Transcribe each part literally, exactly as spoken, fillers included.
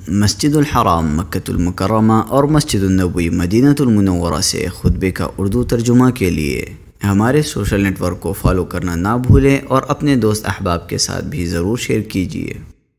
مسجد الحرام مکۃ المکرمہ اور مسجد النبوی مدینہ المنورہ سے خطبے کا اردو ترجمہ کے لیے ہمارے سوشل نیٹ ورک کو فالو کرنا نہ بھولیں اور اپنے دوست احباب کے ساتھ بھی ضرور شیئر کیجیے۔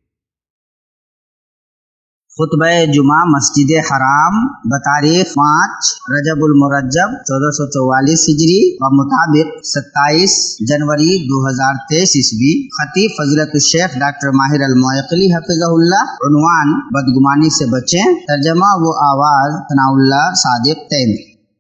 خطبہ جمعہ مسجد حرام بتاریخ پانچ رجب المرجب چودہ سو چوالیس ہجری و مطابق ستائیس جنوری دو ہزار تیئیس عیسوی۔ خطیب فضیلت الشیخ ڈاکٹر ماہر المعقلی حفظہ اللہ۔ عنوان بدگمانی سے بچیں۔ ترجمہ و آواز ثناء اللہ صادق تیمی۔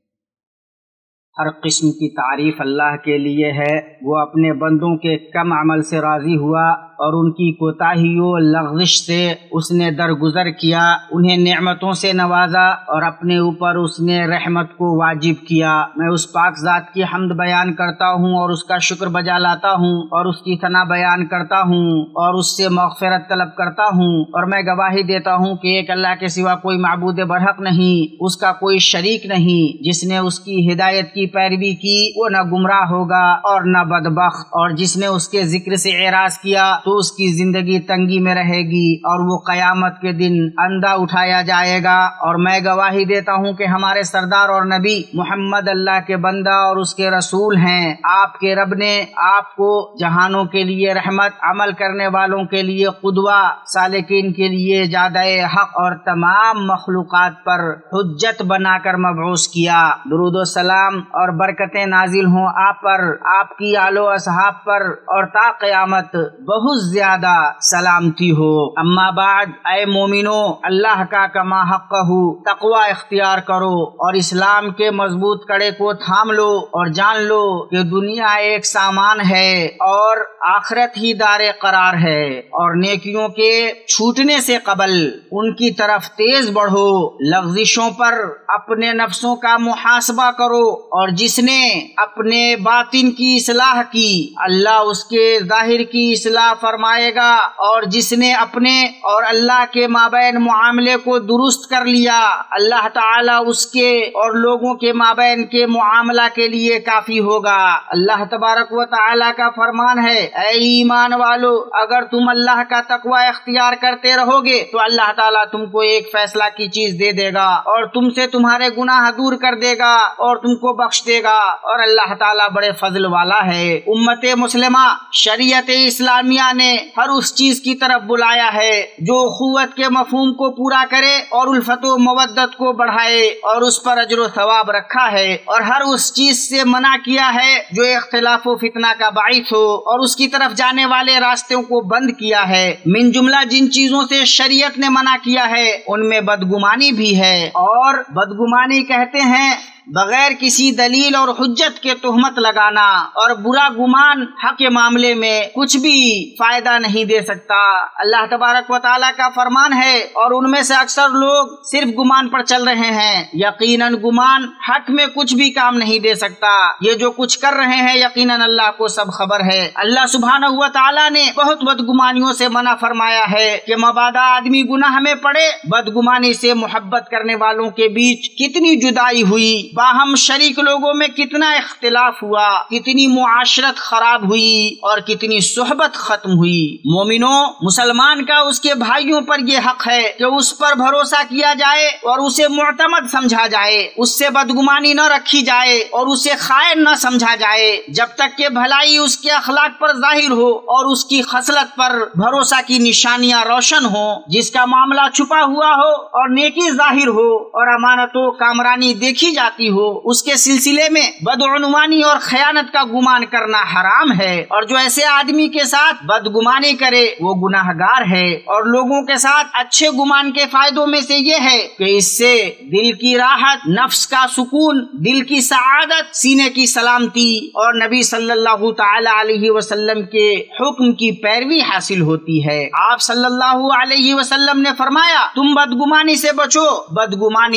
ہر قسم کی تعریف اللہ کے لیے ہے۔ وہ اپنے بندوں کے کم عمل سے راضی ہوا اور ان کی کوتاہیوں لغزش سے اس نے درگزر کیا، انہیں نعمتوں سے نوازا اور اپنے اوپر اس نے رحمت کو واجب کیا۔ میں اس پاک ذات کی حمد بیان کرتا ہوں اور اس کا شکر بجا لاتا ہوں اور اس کی ثنا بیان کرتا ہوں اور اس سے مغفرت طلب کرتا ہوں، اور میں گواہی دیتا ہوں کہ ایک اللہ کے سوا کوئی معبود برحق نہیں، اس کا کوئی شریک نہیں۔ جس نے اس کی ہدایت کی پیروی کی وہ نہ گمراہ ہوگا اور نہ بدبخت، اور جس نے اس کے ذکر سے اعراض کیا تو اس کی زندگی تنگی میں رہے گی اور وہ قیامت کے دن اندھا اٹھایا جائے گا۔ اور میں گواہی دیتا ہوں کہ ہمارے سردار اور نبی محمد اللہ کے بندہ اور اس کے رسول ہیں۔ آپ کے رب نے آپ کو جہانوں کے لیے رحمت، عمل کرنے والوں کے لیے قدوہ، سالکین کے لیے جادہ حق اور تمام مخلوقات پر حجت بنا کر مبعوث کیا۔ درود و سلام اور برکتیں نازل ہوں آپ پر، آپ کی آل و اصحاب پر، اور تا قیامت بہت زیادہ سلامتی ہو۔ اما بعد، اے مومنو، اللہ کا کما حق ہو تقوی اختیار کرو اور اسلام کے مضبوط کڑے کو تھام لو، اور جان لو کہ دنیا ایک سامان ہے اور آخرت ہی دار قرار ہے، اور نیکیوں کے چھوٹنے سے قبل ان کی طرف تیز بڑھو۔ لغزشوں پر اپنے نفسوں کا محاسبہ کرو، اور جس نے اپنے باطن کی اصلاح کی اللہ اس کے ظاہر کی اصلاح فرمائے گا، اور جس نے اپنے اور اللہ کے مابین معاملے کو درست کر لیا اللہ تعالی اس کے اور لوگوں کے مابین کے معاملہ کے لیے کافی ہوگا۔ اللہ تبارک و تعالی کا فرمان ہے، اے ایمان والو، اگر تم اللہ کا تقوی اختیار کرتے رہو گے تو اللہ تعالی تم کو ایک فیصلہ کی چیز دے دے گا اور تم سے تمہارے گناہ دور کر دے گا اور تم کو بخش دے گا، اور اللہ تعالی بڑے فضل والا ہے۔ امت مسلمہ شریعت اسلامیہ نے ہر اس چیز کی طرف بلایا ہے جو اخوت کے مفہوم کو پورا کرے اور الفت و مودت کو بڑھائے اور اس پر اجر و ثواب رکھا ہے، اور ہر اس چیز سے منع کیا ہے جو اختلاف و فتنہ کا باعث ہو اور اس کی طرف جانے والے راستوں کو بند کیا ہے۔ من جملہ جن چیزوں سے شریعت نے منع کیا ہے ان میں بدگمانی بھی ہے، اور بدگمانی کہتے ہیں بغیر کسی دلیل اور حجت کے تہمت لگانا، اور برا گمان حق کے معاملے میں کچھ بھی فائدہ نہیں دے سکتا۔ اللہ تبارک و تعالیٰ کا فرمان ہے، اور ان میں سے اکثر لوگ صرف گمان پر چل رہے ہیں، یقیناً گمان حق میں کچھ بھی کام نہیں دے سکتا۔ یہ جو کچھ کر رہے ہیں یقیناً اللہ کو سب خبر ہے۔ اللہ سبحانہ و تعالیٰ نے بہت بدگمانیوں سے منع فرمایا ہے کہ مبادا آدمی گناہ میں پڑے۔ بدگمانی سے محبت کرنے والوں کے بیچ کتنی جدائی ہوئی، باہم شریک لوگوں میں کتنا اختلاف ہوا، کتنی معاشرت خراب ہوئی اور کتنی صحبت ختم ہوئی۔ مومنوں، مسلمان کا اس کے بھائیوں پر یہ حق ہے کہ اس پر بھروسہ کیا جائے اور اسے معتمد سمجھا جائے، اس سے بدگمانی نہ رکھی جائے اور اسے خائن نہ سمجھا جائے، جب تک کہ بھلائی اس کے اخلاق پر ظاہر ہو اور اس کی خصلت پر بھروسہ کی نشانیاں روشن ہوں۔ جس کا معاملہ چھپا ہوا ہو اور نیکی ظاہر ہو اور امانت و کامرانی دیکھی جاتی ہو، اس کے سلسلے میں بدعنوانی اور خیانت کا گمان کرنا حرام ہے، اور جو ایسے آدمی کے ساتھ بدگمانی کرے وہ گناہ گار ہے۔ اور لوگوں کے ساتھ اچھے گمان کے فائدوں میں سے یہ ہے کہ اس سے دل کی راحت، نفس کا سکون، دل کی سعادت، سینے کی سلامتی اور نبی صلی اللہ تعالی علیہ وسلم کے حکم کی پیروی حاصل ہوتی ہے۔ آپ صلی اللہ علیہ وسلم نے فرمایا، تم بدگمانی سے بچو، بدگمانی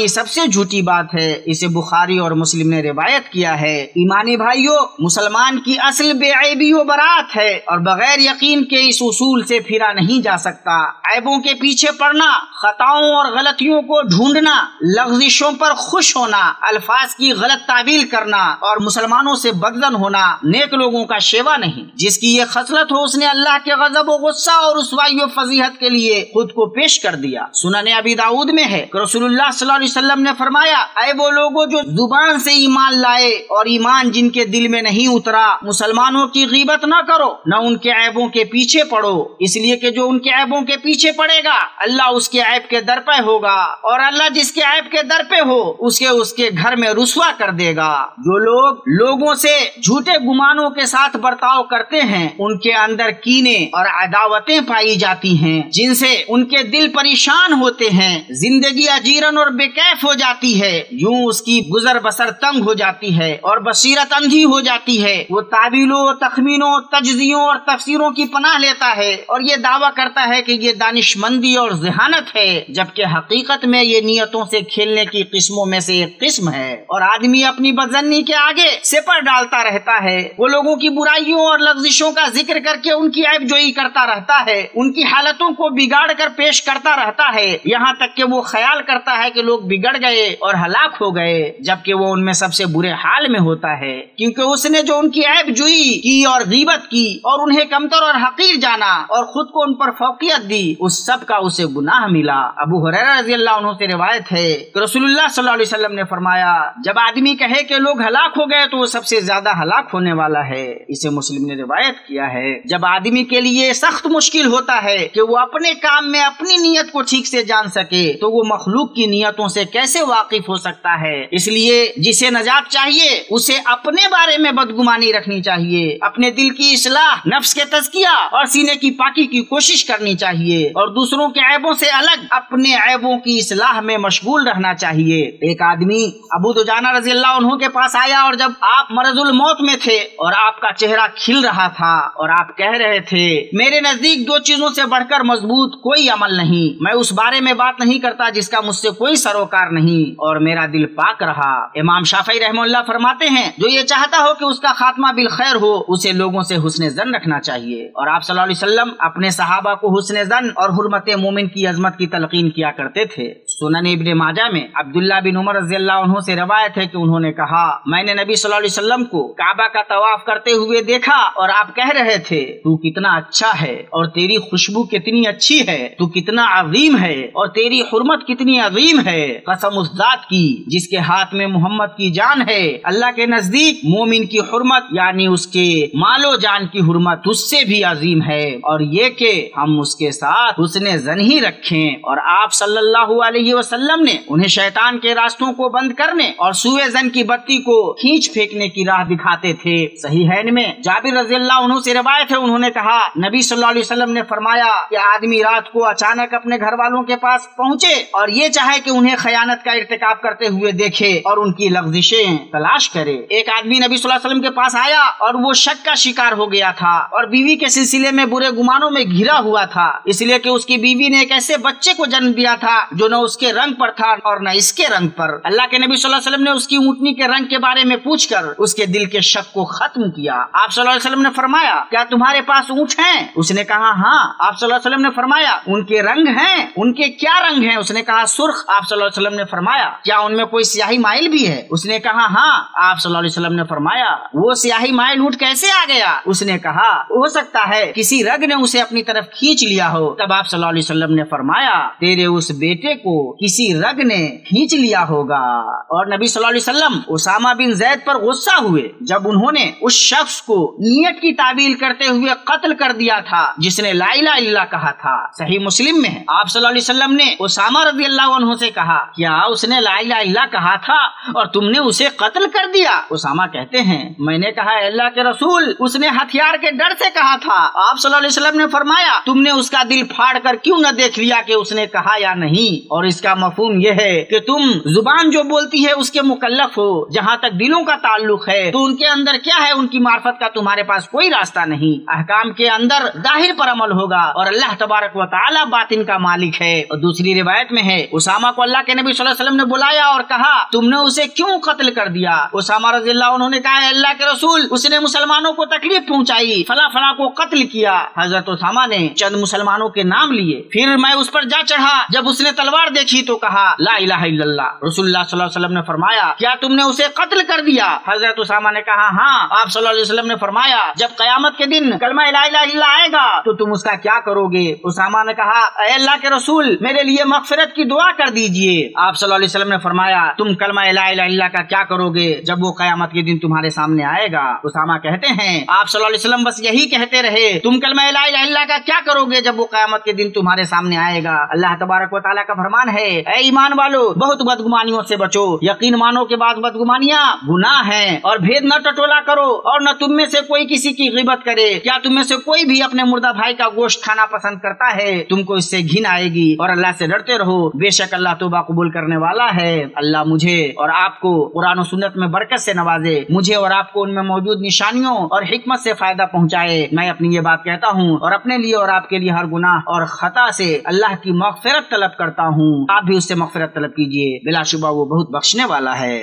की सबसे झूठी बात है। इसे बुखारी और मुस्लिम ने रिवायत किया है। ईमानी भाइयों, मुसलमान की असल बेऐबी व बरात है और बगैर यकीन के इस उसूल से फिरा नहीं जा सकता। ऐबों के पीछे पड़ना, खताओं और गलतियों को ढूंढना, लफ्जिशों पर खुश होना, अल्फाज की गलत तावील करना और मुसलमानों से बगदन होना नेक लोगों का शेवा नहीं। जिसकी ये खसलत हो उसने अल्लाह के गजब और गुस्सा और रुसवाई व फजीहत के लिए खुद को पेश कर दिया। सुनन अबी दाऊद में है कि रसूलुल्लाह सल्लल्लाहु अलैहि वसल्लम ने फरमाया, ऐ वो लोगों जो जुबान से ईमान लाए और ईमान जिनके दिल में नहीं उतरा, मुसलमानों की गीबत न करो, न उनके ऐबों के पीछे पड़ो, इसलिए कि जो उनके ऐबों के पीछे पड़ेगा अल्लाह उसके ऐब के दर पे होगा और अल्लाह जिसके ऐब के दर पे हो उसके उसके घर में रुसवा कर देगा। जो लोग लोगों से झूठे गुमानों के साथ बर्ताव करते हैं उनके अंदर कीने और अदावतें पाई जाती हैं, जिनसे उनके दिल परेशान होते हैं, जिंदगी अजीरन और बेकैफ हो जाती है, यूं उसकी गुजर बसर तंग हो जाती है और बसीरत अंधी हो जाती है। वो तावीलों, तखमीनों, तजजियों और तफसीरों की पनाह लेता है और ये दावा करता है कि ये दानिशमंदी और ज़हानत है, जबकि हकीकत में ये नियतों से खेलने की किस्मों में से एक किस्म है। और आदमी अपनी बदजन्नी के आगे सिपर डालता रहता है। वो लोगों की बुराइयों और लफ्जिशों का जिक्र करके उनकी ऐबजोई करता रहता है, उनकी हालतों को बिगाड़ कर पेश करता रहता है, यहाँ तक कि वो ख्याल करता है कि लोग बिगड़ गए और हलाक हो गए, जबकि वो उनमें सबसे बुरे हाल में होता है, क्योंकि उसने जो उनकी ऐबजोई की और गीबत की और उन्हें कमतर और हकीर जाना और खुद को उन पर फौकियत दी, उस सब का उसे गुनाह मिला। अबू हुरैरा रज़ी अल्लाह अन्हु से रिवायत है कि रसूलुल्लाह सल्लल्लाहु अलैहि वसल्लम ने फरमाया, जब आदमी कहे कि लोग हलाक हो गए तो वो सबसे ज्यादा हलाक होने वाला है। इसे मुस्लिम ने रिवायत किया है। जब आदमी के लिए सख्त मुश्किल होता है कि वो अपने काम में अपनी नीयत को ठीक से जान सके, तो वो मखलूक की नियतों से कैसे वाकिफ हो सकता है। इसलिए जिसे नजात चाहिए उसे अपने बारे में बदगुमानी रखनी चाहिए, अपने दिल की इस्लाह, नफ्स के तज़किया और सीने की पाकी की कोशिश करनी चाहिए और दूसरों के ऐबों से अलग अपने ऐबों की इस्लाह में मशगूल रहना चाहिए। एक आदमी अबू दुजाना रज़ी अल्लाह अन्हु के पास आया और जब आप मरजुल मौत में थे और आपका चेहरा खिल रहा था और आप कह रहे थे, मेरे नजदीक दो चीजों से बढ़कर मजबूत कोई अमल नहीं, मैं उस बारे में बात नहीं करता जिसका मुझसे कोई सरोकार नहीं और मेरा दिल पाक रहा। इमाम शाफई रहमतुल्लाह फरमाते हैं, जो ये चाहता हो कि उसका खात्मा बिल खैर हो उसे लोगों से हुस्न ज़न रखना चाहिए। और आप सल्लल्लाहु अलैहि वसल्लम अपने सहाबा को हुस्न ज़न और हुर्मत मोमिन की अजमत की तलकीन किया करते थे। सुनन इब्ने माजा में अब्दुल्लाह बिन उमर रज़ियल्लाहु अन्हु से रवायत है कि उन्होंने कहा, मैंने नबी सल्लल्लाहु अलैहि वसल्लम को काबा का तवाफ करते हुए देखा और आप कह रहे थे, तू कितना अच्छा है और तेरी खुशबू कितनी अच्छी है, तू कितना अजीम है और तेरी हुर्मत कितनी अजीम है। कसम उस जात की जिसके हाथ में मोहम्मद की जान है, अल्लाह के नजदीक मोमिन की हुर्मत यानी उसके मालो जान की हुर्मत उससे भी अजीम है और ये कि हम उसके साथ हुस्ने ज़न ही रखें। और आप सल्लल्लाहु अलैहि वसल्लम ने उन्हें शैतान के रास्तों को बंद करने और सूए ज़न की बत्ती को खींच फेंकने की राह दिखाते थे। सहीहैन में जाबिर रज़ियल्लाहु अन्हु से रिवायत है, उन्होंने कहा, नबी सल्लल्लाहु अलैहि वसल्लम ने फरमाया कि आदमी रात को अचानक अपने घर वालों के पास पहुँचे और ये चाहे कि उन्हें खयानत का इर्तिकाब करते हुए देखे और उनकी लफ्जिशें तलाश करे। एक आदमी नबी सल्लल्लाहु अलैहि वसल्लम के पास आया और वो शक का शिकार हो गया था और बीवी के सिलसिले में बुरे गुमानों में घिरा हुआ था, इसलिए कि उसकी बीवी ने एक ऐसे बच्चे को जन्म दिया था जो न उसके रंग पर था और न इसके रंग पर। अल्लाह के नबी सल्लल्लाहु अलैहि वसल्लम ने उसकी ऊँटनी के रंग के बारे में पूछकर उसके दिल के शक को खत्म किया। आप सल्लल्लाहु अलैहि वसल्लम ने फरमाया, क्या तुम्हारे पास ऊँट हैं? उसने कहा हाँ। आप सल्लल्लाहु अलैहि वसल्लम ने फरमाया, उनके रंग हैं? उनके क्या रंग हैं? उसने कहा सुर्ख। आप सल्लल्लाहु अलैहि वसल्लम ने फरमाया, क्या उनमें कोई स्याही माइल भी है? उसने कहा हाँ। आप सल्लल्लाहु अलैहि वसल्लम ने फरमाया, वो स्याही माइल ऊँट कैसे आ गया? उसने कहा, हो सकता है किसी रग ने उसे अपनी तरफ खींच लिया हो। तब आप सल्लल्लाहु अलैहि वसल्लम ने फरमाया, तेरे उस बेटे को किसी रग ने खींच लिया होगा। और नबी सल्लल्लाहु अलैहि वसल्लम उसामा बिन जैद पर गुस्सा हुए जब उन्होंने उस शख्स को नियत की ताबील करते हुए कत्ल कर दिया था जिसने ला इलाहा इल्लल्लाह कहा था। सही मुस्लिम में है, आप सल्लल्लाहु अलैहि वसल्लम ने उसामा रज़ियल्लाहु अन्हु से कहा, क्या उसने ला इलाहा इल्लल्लाह कहा था और तुमने उसे कत्ल कर दिया? उसामा कहते हैं, मैंने कहा, अल्लाह के रसूल, उसने हथियार के डर से कहा था। आप सल्लल्लाहु अलैहि वसल्लम ने फरमाया, तुमने उसका दिल फाड़ कर क्यों न देख लिया कि उसने कहा या नहीं? और इसका मफहूम यह है कि तुम जुबान जो बोलती है उसके मुकल्लफ हो, जहाँ तक दिलों का ताल्लुक है तो उनके अंदर क्या है उनकी मार्फत का तुम्हारे पास कोई रास्ता नहीं। अहकाम के अंदर जाहिर पर अमल होगा और अल्लाह तबारक व तआला बातिन का मालिक है। और दूसरी रिवायत में है, उसामा को अल्लाह के नबी सल्लल्लाहु अलैहि वसल्लम ने बुलाया और कहा तुमने उसे क्यों कत्ल कर दिया? उसामा रज़ी अल्लाह अन्हु ने कहा अल्लाह के रसूल, उसने मुसलमानों को तकलीफ पहुंचाई, फला फला को कत्ल किया। हजरत उसामा ने चंद मुसलमानों के नाम लिए, फिर मैं उस पर जा चढ़ा। जब उसने तलवार देखी तो कहा ला इलाहा इल्लल्लाह। रसूलुल्लाह सल्लल्लाहु अलैहि वसल्लम ने फरमाया क्या तुमने उसे कत्ल कर दिया? हजरत उसामा ने कहा हाँ। आप सल्लल्लाहु अलैहि वसल्लम ने फरमाया जब कयामत के दिन कलमा ला इलाहा इल्लल्लाह आएगा तो तुम उसका क्या करोगे? उसामा ने कहा अल्लाह के रसूल, मेरे लिए मगफिरत की दुआ कर दीजिए। आप सल्लल्लाहु अलैहि वसल्लम ने फरमाया तुम कलमा ला इलाहा इल्लल्लाह का क्या करोगे जब वो कयामत के दिन तुम्हारे सामने आएगा? उसामा कहते हैं आप सल्लल्लाहु अलैहि वसल्लम बस यही कहते रहे तुम कलमा ला इलाहा इल्लल्लाह का क्या करोगे जब वो कयामत के दिन तुम्हारे सामने आएगा। अल्लाह तबारक व तआला का फरमान है ऐ ईमान वालो बहुत बदगुमानियों से बचो, यकीन मानो के बाद बदगुमानियां गुनाह हैं, और भेद न टटोला करो और न तुम में से कोई किसी की गिबत करे। क्या तुम में से कोई भी अपने मुर्दा भाई का गोश्त खाना पसंद करता है? तुमको इससे घिन आएगी और अल्लाह से डरते रहो, बेशक अल्लाह तौबा कबूल करने वाला है। अल्लाह मुझे और आपको कुरान और सुन्नत में बरकत से नवाजे, मुझे और आपको उनमें मौजूद निशानियों और हिकमत से फायदा पहुँचाए। मैं अपनी ये बात कहता हूँ और अपने लिए और आपके लिए हर गुनाह और खता से अल्लाह की मगफिरत तलब करता हूँ। आप भी उससे मगफिरत तलब कीजिए, बिलाशुबा वो बहुत बख्शने वाला है।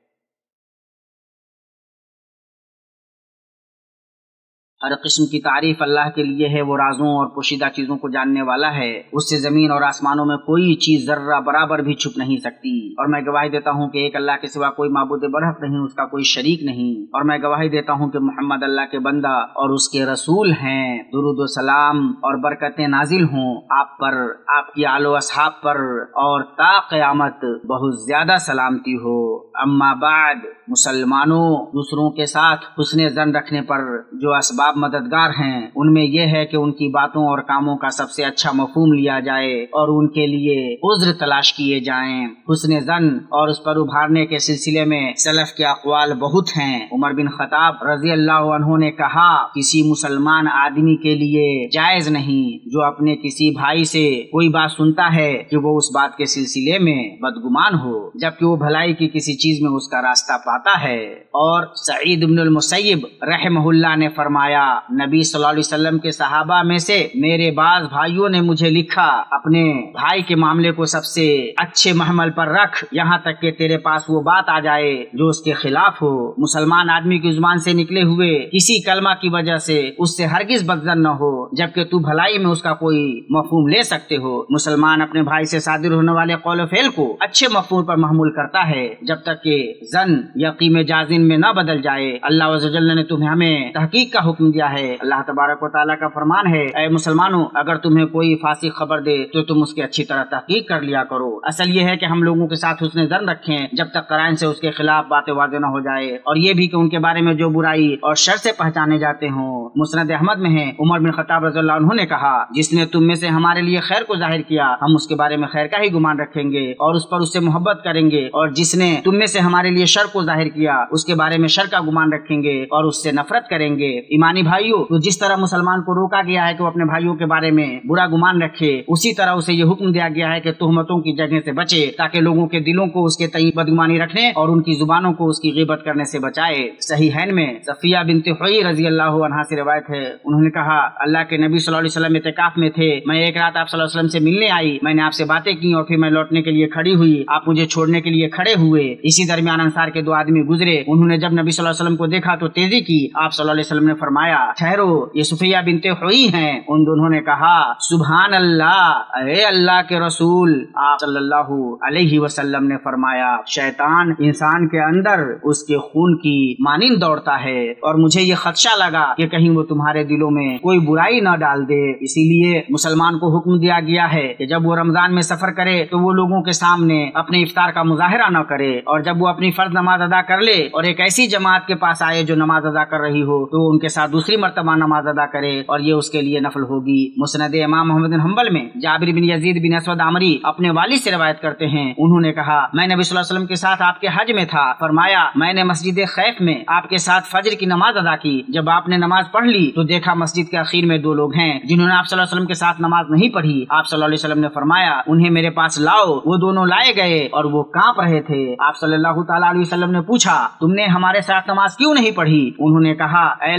हर किस्म की तारीफ अल्लाह के लिए है, वो राजों और पोशीदा चीजों को जानने वाला है। उससे जमीन और आसमानों में कोई चीज जर्रा बराबर भी छुप नहीं सकती। और मैं गवाही देता हूँ कि एक अल्लाह के सिवा कोई माबूद बरहक नहीं, उसका कोई शरीक नहीं। और मैं गवाही देता हूँ कि मोहम्मद अल्लाह के बंदा और उसके रसूल हैं। दुरूद व सलाम और बरकतें नाजिल हों आप पर, आपकी आलो असहाब पर, और ता क़यामत बहुत ज्यादा सलामती हो। अम्मा बाद, मुसलमानों, दूसरों के साथ हुस्ने ज़न रखने पर जो असबाब मददगार हैं उनमें यह है कि उनकी बातों और कामों का सबसे अच्छा मफहूम लिया जाए और उनके लिए उज़्र तलाश किए जाएं। हुस्ने ज़न और उस पर उभारने के सिलसिले में सलफ के अक़वाल बहुत हैं। उमर बिन खत्ताब रज़ी अल्लाह अन्हु ने कहा किसी मुसलमान आदमी के लिए जायज नहीं जो अपने किसी भाई से कोई बात सुनता है कि वो उस बात के सिलसिले में बदगुमान हो, जबकि वो भलाई की किसी चीज में उसका रास्ता पाता है। और सईद इब्नुल मुसय्यब रहमहुल्लाह ने फरमाया नबी सल्लल्लाहु अलैहि वसल्लम के सहाबा में से मेरे बाज भाइयों ने मुझे लिखा अपने भाई के मामले को सबसे अच्छे महमल पर रख, यहाँ तक कि तेरे पास वो बात आ जाए जो उसके खिलाफ हो। मुसलमान आदमी की जुबान से निकले हुए किसी कलमा की वजह से उससे हरगिज बदजन न हो, जबकि तू भलाई में उसका कोई मफहूम ले सकते हो। मुसलमान अपने भाई से सादिर होने वाले कौल फेल को अच्छे मफहूम पर महमूल करता है जब तक कि जन यकीम जाजिन में न बदल जाए। अल्लाह वज़्ज़ वजल ने तुम्हें हमें तहकीक का हुक्म दिया है। अल्लाह तबारक व तआला का फरमान है ऐ मुसलमानों, अगर तुम्हें कोई फासिक खबर दे तो तुम उसकी अच्छी तरह तहकीक कर लिया करो। असल ये है कि हम लोगों के साथ हुस्ने ज़न रखें जब तक कराइन से उसके खिलाफ बातें वाज़ेह न हो जाए, और ये भी कि उनके बारे में जो बुराई और शर से पहचाने जाते हों। मुस्नद अहमद में है उमर बिन खत्ताब रज़ियल्लाहु अन्हु ने कहा जिसने तुम में से हमारे लिए खैर को जाहिर किया हम उसके बारे में खैर का ही गुमान रखेंगे और उस पर उससे मोहब्बत करेंगे, और जिसने तुम में से हमारे लिए शर को जाहिर किया उसके बारे में शर का गुमान रखेंगे और उससे नफरत करेंगे। ईमानी भाइयों, तो जिस तरह मुसलमान को रोका गया है कि वो अपने भाइयों के बारे में बुरा गुमान रखे, उसी तरह उसे ये हुक्म दिया गया है कि तुहमतों की जगह से बचे ताकि लोगों के दिलों को उसके तई बदगुमानी रखने और उनकी जुबानों को उसकी गिबत करने से बचाए। सहीहैन में सफिया बिन्त हुई रजी अल्लाह अन्हा से रिवायत है, उन्होंने कहा अल्लाह के नबी सल्लल्लाहु अलैहि वसल्लम इत्तिकाफ में थे, मैं एक रात आप सल्लल्लाहु अलैहि वसल्लम से मिलने आई, मैंने आपसे बातें की और फिर मैं लौटने के लिए खड़ी हुई, आप मुझे छोड़ने के लिए खड़े हुए। इसी दरमियान अंसार के दो आदमी गुजरे, उन्होंने जब नबी सल्लल्लाहु अलैहि वसल्लम को देखा तो तेजी की। आप सल्लल्लाहु अलैहि वसल्लम ने फरमाया ठहरो, ये सुफिया बिन्त हुई हैं। उन दोनों ने कहा सुभान अल्लाह, अरे अल्लाह के रसूल। आप सल्लल्लाहु अलैहि वसल्लम ने फरमाया शैतान इंसान के अंदर उसके खून की मानिंद दौड़ता है और मुझे ये खदशा लगा कि कहीं वो तुम्हारे दिलों में कोई बुराई न डाल दे। इसीलिए मुसलमान को हुक्म दिया गया है कि जब वो रमजान में सफर करे तो वो लोगों के सामने अपने इफ्तार का मुजाहिरा न करे, और जब वो अपनी फर्ज नमाज अदा कर ले और एक ऐसी जमात के पास आए जो नमाज अदा कर रही हो तो उनके साथ दूसरी मर्तबा नमाज अदा करे और ये उसके लिए नफल होगी। मुस्नद इमाम मोहम्मद बिन हंबल में जाबिर बिन यजीद बिन असवद आमरी अपने वालिद से रिवायत करते हैं, उन्होंने कहा मैं नबी सल्लल्लाहु अलैहि वसल्लम के साथ आपके हज में था, फरमाया मैंने मस्जिद खैफ में आपके साथ फजर की नमाज अदा की। जब आपने नमाज पढ़ ली तो देखा मस्जिद के आखिर में दो लोग हैं जिन्होंने आप सल्लल्लाहु अलैहि वसल्लम के साथ नमाज नहीं पढ़ी। आप सल्लल्लाहु अलैहि वसल्लम ने फरमाया उन्हें मेरे पास लाओ। वो दोनों लाए गए और वो कांप रहे थे। आप सल्लल्लाहु तआला अलैहि वसल्लम ने पूछा तुमने हमारे साथ नमाज क्यों नहीं पढ़ी? उन्होंने कहा अल्लाह के नबी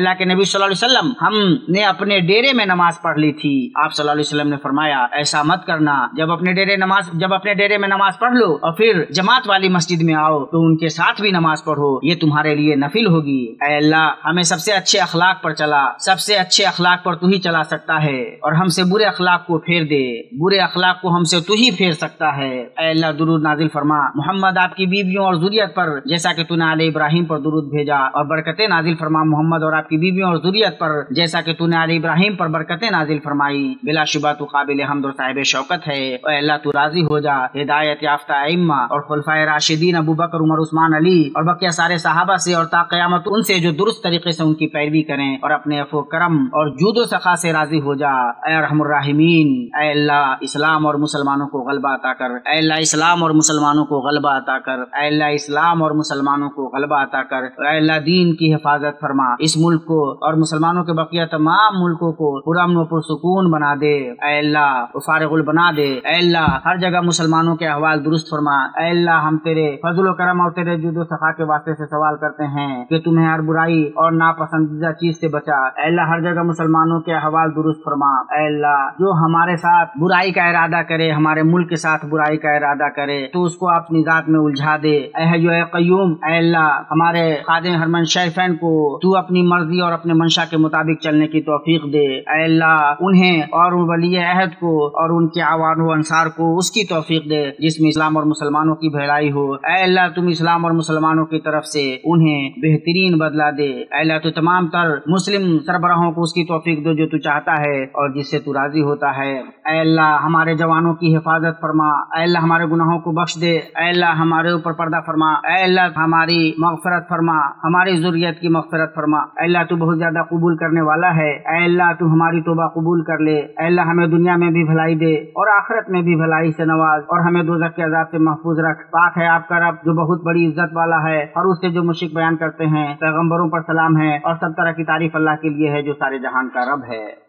नबी सल्लल्लाहु अलैहि वसल्लम हमने अपने डेरे में नमाज पढ़ ली थी। आप सल्लल्लाहु अलैहि वसल्लम ने फरमाया ऐसा मत करना, जब अपने डेरे नमाज जब अपने डेरे में नमाज पढ़ लो और फिर जमात वाली मस्जिद में आओ तो उनके साथ भी नमाज पढ़ो, ये तुम्हारे लिए नफिल होगी। ऐ अल्लाह हमें सबसे अच्छे अखलाक पर चला, सबसे अच्छे अखलाक पर तू ही चला सकता है और हमसे बुरे अखलाक को फेर दे, बुरे अखलाक को हमसे तू ही फेर सकता है। ऐ अल्लाह दुरूद नाजिल फरमा मोहम्मद आपकी बीवियों और जुरियत पर जैसा कि तूने आले इब्राहिम पर दुरूद भेजा, और बरकतें नाजिल फरमा मोहम्मद और आपकी बीवियों और जुरियत पर जैसा कि तूने आले इब्राहिम पर बरकतें नाजिल फरमाई। बिलाशुबा तू काबिल हम्द और साहिब शौकत है। ऐ अल्लाह तू राजी हो जा हिदायत याफ्ता अइम्मा और खुलफाए राशिदीन अबू बकर उमर उस्मान अली और बकिया सारे सहाबा से और ता क़यामत उनसे जो दुरुस्त तरीके से उनकी पैरवी करें और अपने अफो करम और जूदो सखा से राजी हो जा। ऐ अरहमुर राहिमीन, ऐ अल्लाह इस्लाम और मुसलमानों को गलबा अता कर। ऐ अल्लाह इस्लाम और मुसलमानों को गलबा अता कर। ऐ अल्लाह इस्लाम और मुसलमानों को गलबा अता कर। ऐ अल्लाह दीन की हिफाजत फरमा, इस मुल्क को और मुसलमानों के बकिया तमाम मुल्कों को पुरअमन और पुरसुकून बना दे। ऐ अल्लाह फारिगुल बना दे। ऐ अल्लाह हर जगह मुसलमानों के अहवाल दुरुस्त फरमा। ऐ अल्लाह हम तेरे फजल करम और तेरे जुदो सखा के वास्ते से सवाल करते हैं कि तुम्हें हर बुराई और नापसंदीदा चीज से बचा। ऐ अल्लाह हर जगह मुसलमानों के अहवाल दुरुस्त फरमा। ऐ अल्लाह जो हमारे साथ बुराई का इरादा करे, हमारे मुल्क के साथ बुराई का इरादा करे तो उसको अपनी जात में उलझा दे। ऐ हय्यु ऐ क़य्यूम, ऐ अल्लाह हमारे खादिम हरमन शरीफैन को तू अपनी मर्जी और अपने मंशा के मुताबिक चलने की तौफीक दे। ऐ अल्लाह उन्हें और वली अहद को और उनके आवान व अंसार को उसकी तौफीक दे जिसमें इस्लाम और मुसलमानों की भलाई हो। ऐ अल्लाह तुम इस्लाम और मुसलमानों की तरफ से उन्हें बेहतरीन बदला दे। ऐ अल्लाह तू तमाम तर मुस्लिम सरबराहों को उसकी तौफीक दो जो तू चाहता है और जिससे तू राजी होता है। ऐ अल्लाह हमारे जवानों की हिफाजत फरमा। ऐ अल्लाह हमारे गुनाहों को बख्श दे। ऐ अल्लाह हमारे ऊपर पर्दा फरमा। ऐ अल्लाह हमारी मगफरत फरमा, हमारी ज़ुर्रियत की मगफरत फरमा। ऐ अल्लाह तू बहुत ज्यादा कबूल करने वाला है। ऐ अल्लाह तू हमारी तौबा कबूल कर ले। ऐ अल्लाह हमें दुनिया में भी भलाई दे और आखिरत में भी भलाई से नवाज और हमें दोज़ख के अज़ाब से महफूज रख। पाक है आपका रब जो बहुत बड़ी इज्जत वाला है और उससे जो मुश्रिक बयान करते हैं पैगम्बरों पर सलाम है और सब तरह की तारीफ अल्लाह के लिए है जो सारे जहान का रब है।